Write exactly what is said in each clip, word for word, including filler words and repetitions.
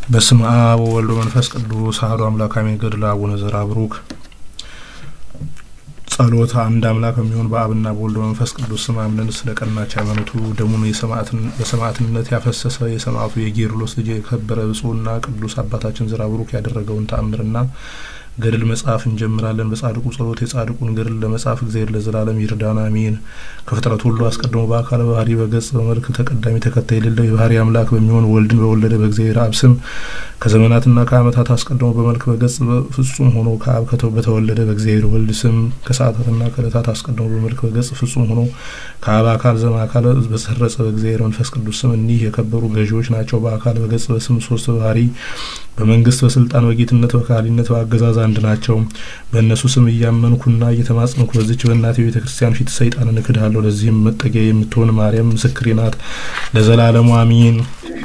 በስመ አብ ወወልድ ወመንፈስ ቅዱስ አሐዱ አምላክ አሜን። ገድለ አቡነ ሀርአብሩክ ጸሎት አንድ አምላክ በሚሆን በአብና በወልድ ወመንፈስ ቅዱስ ስም አምነን ስለ ቀናች ሃይማኖቱ ደሙን የሰማዕትን በሰማዕትነት ያፈሰሰ የሰማዕቱ የጌርሎስ ልጅ የከበረ ብፁዕና ቅዱስ አባታችን ሀርአብሩክ ያደረገውን ተአምርና ገድል መጽሐፍ እንጀምራለን። በጻድቁ ጸሎት የጻድቁን ገድል ለመጽሐፍ እግዚአብሔር ለዘላለም ይርዳን አሜን። ከፍጥረት ሁሉ አስቀድሞ በአካለ ባህሪ በገጽ በመልክ ተቀዳሚ ተከታይ የሌለው የባህሪ አምላክ በሚሆን ወልድን በወለደ በእግዚአብሔር አብ ስም ከዘመናትና ከዓመታት አስቀድሞ በመልክ በገጽ ፍጹም ሆኖ ከአብ ከተው በተወለደ በእግዚአብሔር ወልድ ስም ከሰዓታትና ከዕለታት አስቀድሞ በመልክ በገጽ ፍጹም ሆኖ ከአብ አካል ዘመ አካል በተሰረጸ በእግዚአብሔር መንፈስ ቅዱስ ስም እኒህ የከበሩ ገዢዎች ናቸው። በአካል በገጽ በስም ሶስት ባህሪ በመንግስት በስልጣን በጌትነት በካህሊነት በአገዛዝ አንድ ናቸው። በእነሱ ስም እያመንኩና እየተማጸንኩ በዚች በእናቴ ቤተክርስቲያን ፊት ሰይጣንን እክዳለሁ። ለዚህም መጠጊያ የምትሆን ማርያም ምስክሬ ናት ለዘላለሙ አሜን።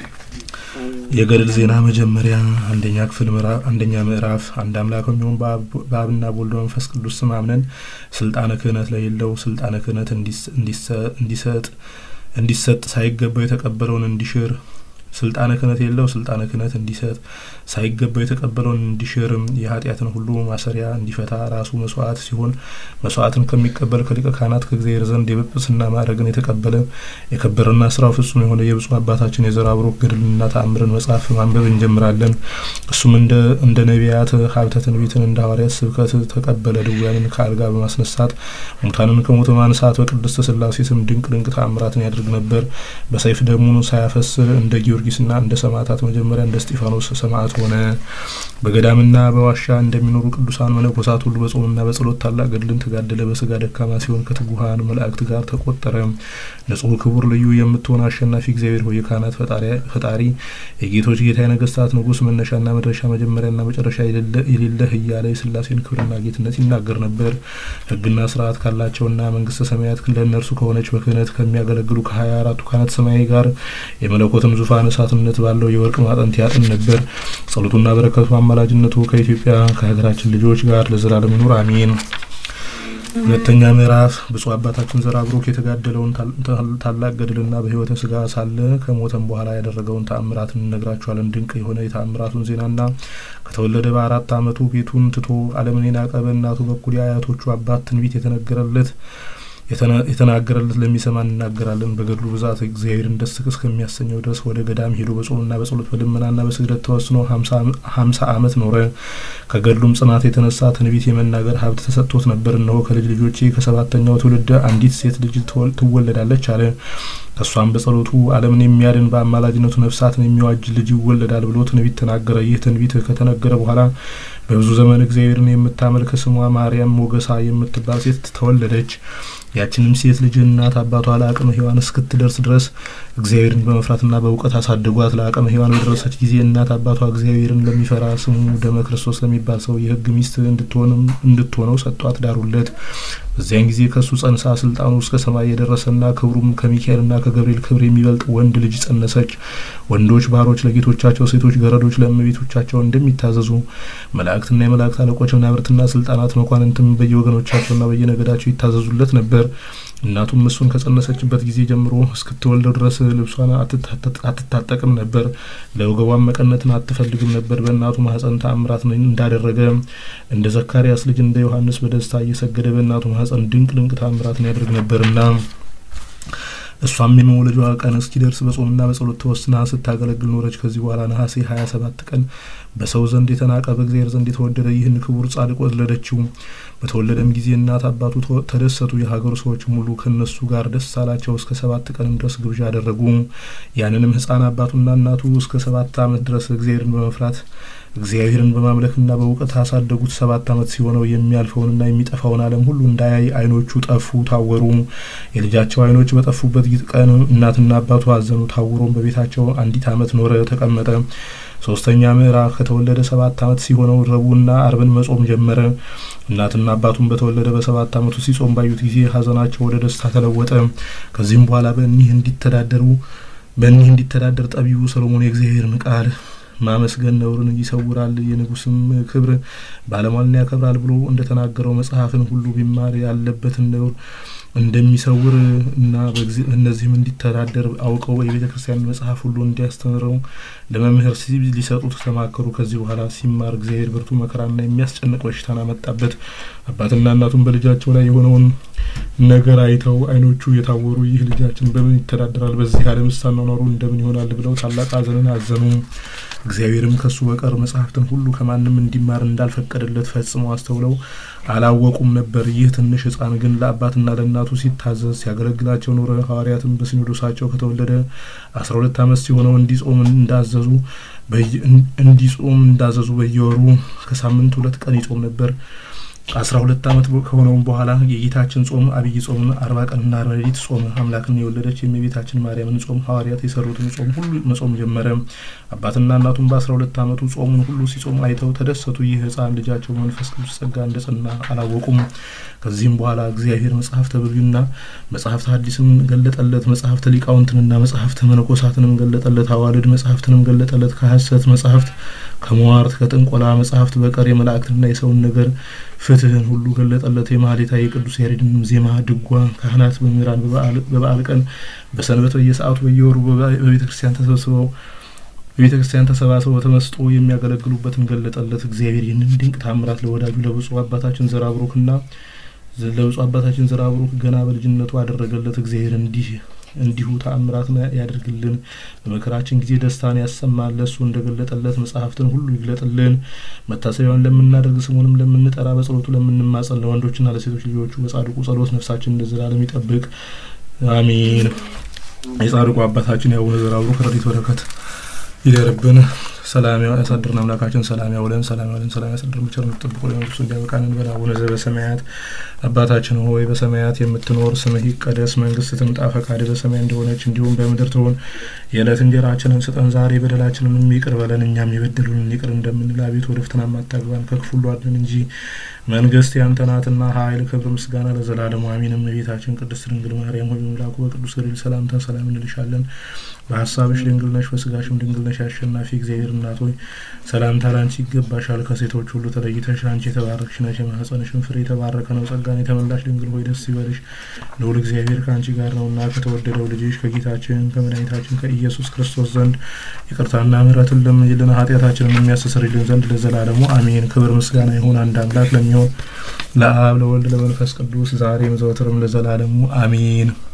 የገድል ዜና መጀመሪያ አንደኛ ክፍል ምዕራፍ አንደኛ ምዕራፍ አንድ አምላክ በሚሆን በአብና በወልድ መንፈስ ቅዱስ ስም አምነን ስልጣነ ክህነት ለሌለው ስልጣነ ክህነት እንዲሰጥ እንዲሰጥ ሳይገባው የተቀበለውን እንዲሽር ስልጣነ ክህነት የለው ስልጣነ ክህነት እንዲሰጥ ሳይገባው የተቀበለውን እንዲሽር የኃጢአትን ሁሉ ማሰሪያ እንዲፈታ ራሱ መስዋዕት ሲሆን መስዋዕትን ከሚቀበል ከሊቀ ካህናት ከእግዚአብሔር ዘንድ የጵጵስና ማዕረግን የተቀበለ የከበረና ስራው ፍጹም የሆነ የብፁዕ አባታችን የሀርአብሩክ ገድልና ተአምርን መጽሐፍ ማንበብ እንጀምራለን። እሱም እንደ እንደ ነቢያት ሀብተ ትንቢትን እንደ ሐዋርያት ስብከት ተቀበለ። ድውያንን ከአልጋ በማስነሳት ሙታንን ከሞት ማንሳት በቅድስት ሥላሴ ስም ድንቅ ድንቅ ተአምራትን ያደርግ ነበር። በሰይፍ ደሙን ሳያፈስ እንደ ጊዮርጊስና እንደ ሰማዕታት መጀመሪያ እንደ እስጢፋኖስ ሰማዕት ሆነ። በገዳምና በዋሻ እንደሚኖሩ ቅዱሳን መነኮሳት ሁሉ በጾምና በጸሎት ታላቅ ገድልን ተጋደለ። በስጋ ደካማ ሲሆን ከትጉሃን መላእክት ጋር ተቆጠረ። ንጹሕ ክቡር ልዩ የምትሆን አሸናፊ እግዚአብሔር ሆይ የካህናት ፈጣሪ የጌቶች ጌታ የነገስታት ንጉስ መነሻና መድረሻ መጀመሪያና መጨረሻ የሌለህ እያለ የሥላሴን ክብርና ጌትነት ይናገር ነበር። ሕግና ስርዓት ካላቸውና መንግስተ ሰማያት ለእነርሱ ከሆነች በክህነት ከሚያገለግሉ ከሀያ አራቱ ካህናት ሰማያዊ ጋር የመለኮትን ዙፋን እሳትነት ባለው የወርቅ ማዕጠንት ያጥን ነበር። ጸሎቱና በረከቱ አማላጅነቱ ከኢትዮጵያ ከሀገራችን ልጆች ጋር ለዘላለም ይኑር አሜን። ሁለተኛ ምዕራፍ ብፁዕ አባታችን ሀርአብሩክ የተጋደለውን ታላቅ ገድልና በሕይወተ ስጋ ሳለ ከሞተም በኋላ ያደረገውን ተአምራትን እንነግራችኋለን። ድንቅ የሆነ የተአምራቱን ዜናና ከተወለደ በአራት ዓመቱ ቤቱን ትቶ ዓለምን የናቀ በእናቱ በኩል የአያቶቹ አባት ትንቢት የተነገረለት የተናገረለት ለሚሰማ እንናገራለን። በገድሉ ብዛት እግዚአብሔርን ደስ እስከሚያሰኘው ድረስ ወደ ገዳም ሄዶ በጾምና በጸሎት በልመናና በስግደት ተወስኖ ሀምሳ ዓመት ኖረ። ከገድሉም ጽናት የተነሳ ትንቢት የመናገር ሀብት ተሰጥቶት ነበር። እነሆ ከልጅ ልጆቼ ከሰባተኛው ትውልድ አንዲት ሴት ልጅ ትወለዳለች አለ። ከሷም በጸሎቱ ዓለምን የሚያድን በአማላጅነቱ ነፍሳትን የሚዋጅ ልጅ ይወለዳል ብሎ ትንቢት ተናገረ። ይህ ትንቢት ከተነገረ በኋላ በብዙ ዘመን እግዚአብሔርን የምታመልክ ስሟ ማርያም ሞገሳ የምትባል ሴት ተወለደች። ያችንም ሴት ልጅ እናት አባቷ ለአቅመ ሔዋን እስክትደርስ ድረስ እግዚአብሔርን በመፍራትና በእውቀት አሳደጓት። ለአቅመ ሔዋን በደረሰች ጊዜ እናት አባቷ እግዚአብሔርን ለሚፈራ ስሙ ደመ ክርስቶስ ለሚባል ሰው የሕግ ሚስት እንድትሆንም እንድትሆነው ሰጧት፣ ዳሩለት። በዚያን ጊዜ ከሱ ጸንሳ ስልጣኑ እስከ ሰማይ የደረሰና ክብሩም ከሚካኤልና ከገብርኤል ክብር የሚበልጥ ወንድ ልጅ ጸነሰች። ወንዶች ባሮች ለጌቶቻቸው፣ ሴቶች ገረዶች ለእመቤቶቻቸው እንደሚታዘዙ መላእክትና የመላእክት አለቆች መናብርትና ስልጣናት መኳንንትም በየወገኖቻቸውና በየነገዳቸው ይታዘዙለት ነበር። እናቱም እሱን ከጸነሰችበት ጊዜ ጀምሮ እስክትወልደው ድረስ ልብሷን አትታጠቅም ነበር። ለወገቧም መቀነትን አትፈልግም ነበር። በእናቱ ማህፀን ተአምራት እንዳደረገ እንደ ዘካርያስ ልጅ እንደ ዮሐንስ በደስታ እየሰገደ በእናቱ ማህፀን ድንቅ ድንቅ ተአምራትን ያደርግ ነበርና እሷም የመወለጃዋ ቀን እስኪደርስ በጾምና በጸሎት ተወስና ስታገለግል ኖረች። ከዚህ በኋላ ነሐሴ ሀያ ሰባት ቀን በሰው ዘንድ የተናቀ በእግዚአብሔር ዘንድ የተወደደ ይህን ክቡር ጻድቅ ወለደችው። በተወለደም ጊዜ እናት አባቱ ተደሰቱ። የሀገሩ ሰዎች ሙሉ ከነሱ ጋር ደስ አላቸው። እስከ ሰባት ቀንም ድረስ ግብዣ አደረጉ። ያንንም ሕፃን አባቱና እናቱ እስከ ሰባት ዓመት ድረስ እግዚአብሔርን በመፍራት እግዚአብሔርን በማምለክና በእውቀት አሳደጉት። ሰባት ዓመት ሲሆነው የሚያልፈውንና የሚጠፋውን ዓለም ሁሉ እንዳያይ አይኖቹ ጠፉ፣ ታወሩ። የልጃቸው አይኖች በጠፉበት ቀን እናትና አባቱ አዘኑ። ታውሮም በቤታቸው አንዲት ዓመት ኖረ፣ ተቀመጠ። ሶስተኛ ምዕራፍ ከተወለደ ሰባት ዓመት ሲሆነው ረቡዕና ዓርብን መጾም ጀመረ። እናትና አባቱን በተወለደ በሰባት ዓመቱ ሲጾም ባዩት ጊዜ ሀዘናቸው ወደ ደስታ ተለወጠ። ከዚህም በኋላ በእኒህ እንዲተዳደሩ በእኒህ እንዲተዳደር ጠቢቡ ሰሎሞን የእግዚአብሔርን ቃል ማመስገን ነውርን ይሰውራል የንጉስም ክብር ባለሟልን ያከብራል ብሎ እንደተናገረው መጽሐፍን ሁሉ ቢማር ያለበትን ነውር እንደሚሰውር እና በእግዚእ እነዚህም እንዲተዳደር አውቀው የቤተክርስቲያን መጽሐፍ ሁሉ እንዲያስተምረው ለመምህር ሲብ ሊሰጡት ተማከሩ። ከዚህ በኋላ ሲማር እግዚአብሔር ብርቱ መከራና የሚያስጨንቅ በሽታን አመጣበት። አባትና እናቱም በልጃቸው ላይ የሆነውን ነገር አይተው አይኖቹ የታወሩ ይህ ልጃችን በምን ይተዳደራል በዚህ ዓለም ሳናኖሩ እንደምን ይሆናል ብለው ታላቅ ሐዘንን አዘኑ። እግዚአብሔርም ከሱ በቀር መጽሐፍትን ሁሉ ከማንም እንዲማር እንዳልፈቀደለት ፈጽመው አስተውለው አላወቁም ነበር። ይህ ትንሽ ሕፃን ግን ለአባትና ለእናቱ ሲታዘዝ ሲያገለግላቸው ኖረ። ሐዋርያትም በሲኖዶሳቸው ከተወለደ አስራ ሁለት ዓመት ሲሆነው እንዲጾም እንዳዘዙ እንዲጾም እንዳዘዙ በየወሩ ከሳምንት ሁለት ቀን ይጾም ነበር። አስራ ሁለት ዓመት ከሆነው በኋላ የጌታችን ጾም አብይ ጾም አርባ ቀንና አርባ ሌሊት ጾም አምላክን የወለደች የእመቤታችን ማርያምን ጾም ሐዋርያት የሰሩትን ጾም ሁሉ መጾም ጀመረ። አባትና እናቱም በአስራ ሁለት ዓመቱ ጾሙን ሁሉ ሲጾም አይተው ተደሰቱ። ይህ ሕፃን ልጃቸው መንፈስ ቅዱስ ጸጋ እንደጸና አላወቁም። ከዚህም በኋላ እግዚአብሔር መጽሐፍተ ብሉይና መጽሐፍተ ሐዲስን ገለጠለት። መጽሐፍተ ሊቃውንትንና መጽሐፍተ መነኮሳትንም ገለጠለት። አዋልድ መጽሐፍትንም ገለጠለት። ከሐሰት መጽሐፍት ከመዋርት ከጥንቆላ መጽሐፍት በቀር የመላእክትና የሰውን ነገር ፍትህን ሁሉ ገለጠለት። የማህሌታ የቅዱስ ያሬድን ዜማ ድጓ ካህናት በመምህራን በበዓል ቀን በሰንበት በየሰዓቱ በየወሩ በቤተክርስቲያን ተሰብስበው በቤተክርስቲያን ተሰባስበው ተመስጦ የሚያገለግሉበትን ገለጠለት። እግዚአብሔር ይህንን ድንቅ ታምራት ለወዳጁ ለብፁዕ አባታችን ዘርአብሩክና ለብፁዕ አባታችን ዘርአብሩክ ገና በልጅነቱ አደረገለት። እግዚአብሔር እንዲህ እንዲሁ ተአምራት ያደርግልን በመከራችን ጊዜ ደስታን ያሰማል። ለሱ እንደገለጠለት መጽሐፍትን ሁሉ ይግለጥልን። መታሰቢያውን ለምናደርግ ስሙንም ለምንጠራ በጸሎቱ ለምንማጸን ለወንዶችና ለሴቶች ልጆቹ በጻድቁ ጸሎት ነፍሳችን ለዘላለም ይጠብቅ አሜን። የጻድቁ አባታችን ያቡነ ዘርአብሩክ ረድኤት በረከት ይደርብን። ሰላም ያሳድርና አምላካችን ሰላም ያውለን ሰላም ያውለን ሰላም ያሳድር ምቸርነት ተጠብቆ ለመንግስቱ እንዲያበቃን በአቡነ ዘበሰማያት አባታችን ሆይ በሰማያት የምትኖር ስምህ ይቀደስ መንግስትህ ትምጣ ፈቃድህ በሰማይ እንደሆነች እንዲሁም በምድር ትሁን። የዕለት እንጀራችንን ስጠን ዛሬ በደላችንን ይቅር በለን እኛም የበደሉንን ይቅር እንደምንል አቤቱ ወደ ፈተና አታግባን ከክፉ ሁሉ አድነን እንጂ መንግስት ያንተ ናትና ኃይል ክብር ምስጋና ለዘላለሙ አሜን። እመቤታችን ቅድስት ድንግል ማርያም ሆይ በመልአኩ በቅዱስ ገብርኤል ሰላምታ ሰላም እንልሻለን። በሐሳብሽ ድንግል ነሽ በስጋሽም ድንግል ነሽ። አሸናፊ እግዚአብሔር እናት ሆይ ሰላምታ ላንቺ ይገባሻል። ከሴቶች ሁሉ ተለይተሽ አንቺ የተባረክሽ ነሽ የማኅፀንሽም ፍሬ የተባረከ ነው። ጸጋን የተመላሽ ድንግል ሆይ ደስ ይበልሽ ልዑል እግዚአብሔር ከአንቺ ጋር ነውና ከተወደደው ልጅሽ ከጌታችን ከመድኃኒታችን ከኢየሱስ ክርስቶስ ዘንድ ይቅርታና ምሕረትን ለምኝልን ኃጢአታችንን የሚያስተሰርይልን ዘንድ ለዘላለሙ አሜን። ክብር ምስጋና ይሁን አንድ አምላክ ለሚሆን ለአብ ለወልድ ለመንፈስ ቅዱስ ዛሬም ዘወትርም ለዘላለሙ አሜን።